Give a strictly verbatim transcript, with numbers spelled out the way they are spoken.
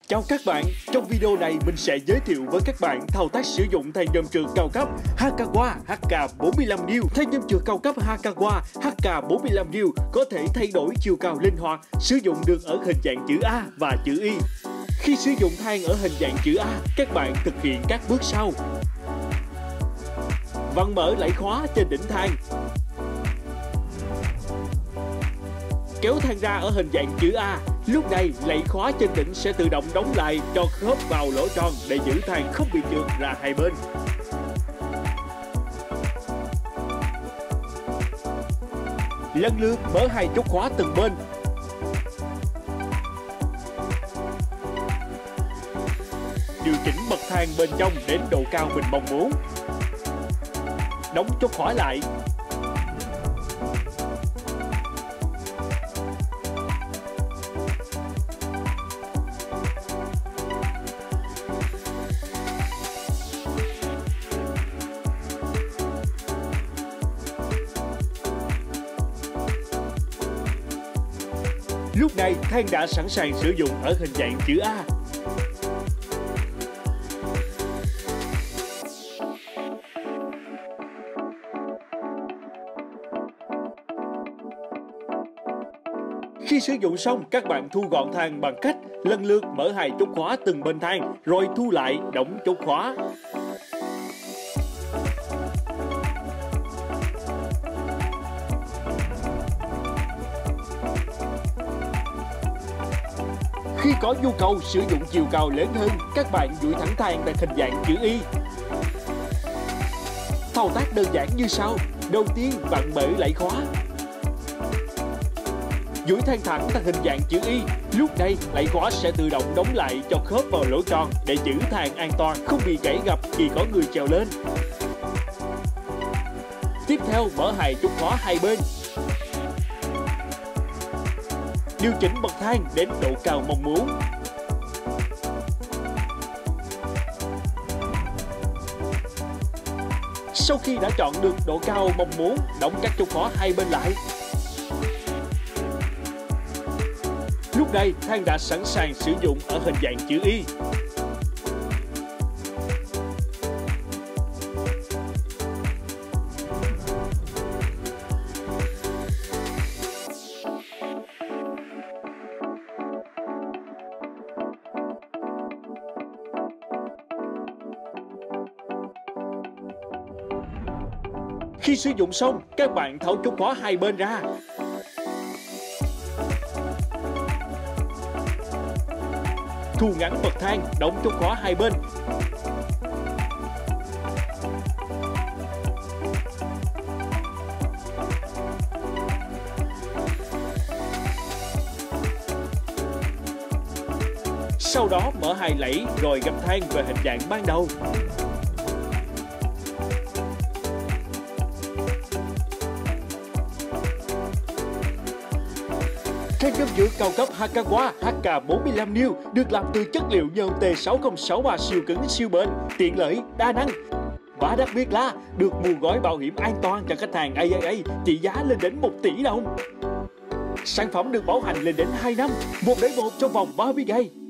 Chào các bạn, trong video này mình sẽ giới thiệu với các bạn thao tác sử dụng thanh nhôm trượt cao cấp Hakawa H K bốn mươi lăm niu. Thanh nhôm trượt cao cấp Hakawa H K bốn mươi lăm niu có thể thay đổi chiều cao linh hoạt, sử dụng được ở hình dạng chữ A và chữ Y. Khi sử dụng than ở hình dạng chữ A, các bạn thực hiện các bước sau: vặn mở lẫy khóa trên đỉnh than, kéo than ra ở hình dạng chữ A. Lúc này lẫy khóa trên đỉnh sẽ tự động đóng lại cho khớp vào lỗ tròn để giữ than không bị trượt ra hai bên. Lần lượt mở hai chốt khóa từng bên. Điều chỉnh bậc thang bên trong đến độ cao mình mong muốn. Đóng chốt khóa lại. Lúc này than đã sẵn sàng sử dụng ở hình dạng chữ A. Khi sử dụng xong, các bạn thu gọn than bằng cách lần lượt mở hai chốt khóa từng bên than, rồi thu lại đóng chốt khóa. Khi có nhu cầu sử dụng chiều cao lớn hơn, các bạn duỗi thẳng than đặt hình dạng chữ Y. Thao tác đơn giản như sau. Đầu tiên, vặn mở lẫy khóa. Duỗi than thẳng đặt hình dạng chữ Y. Lúc này, lẫy khóa sẽ tự động đóng lại cho khớp vào lỗ tròn để giữ than an toàn, không bị gãy gập khi có người trèo lên. Tiếp theo, mở hai chốt khóa hai bên. Điều chỉnh bậc thang đến độ cao mong muốn. Sau khi đã chọn được độ cao mong muốn, đóng các chốt khóa hai bên lại. Lúc này, than đã sẵn sàng sử dụng ở hình dạng chữ Y. Khi sử dụng xong, các bạn tháo chốt khóa hai bên ra. Thu ngắn bậc thang, đóng chốt khóa hai bên. Sau đó mở hai lẫy rồi gập than về hình dạng ban đầu. Than nhôm trượt cao cấp Hakawa H K bốn mươi lăm niu được làm từ chất liệu nhôm T sáu không sáu ba siêu cứng siêu bền, tiện lợi, đa năng. Và đặc biệt là được mua gói bảo hiểm an toàn cho khách hàng A A A trị giá lên đến một tỷ đồng. Sản phẩm được bảo hành lên đến hai năm, một đổi một trong vòng ba mươi ngày.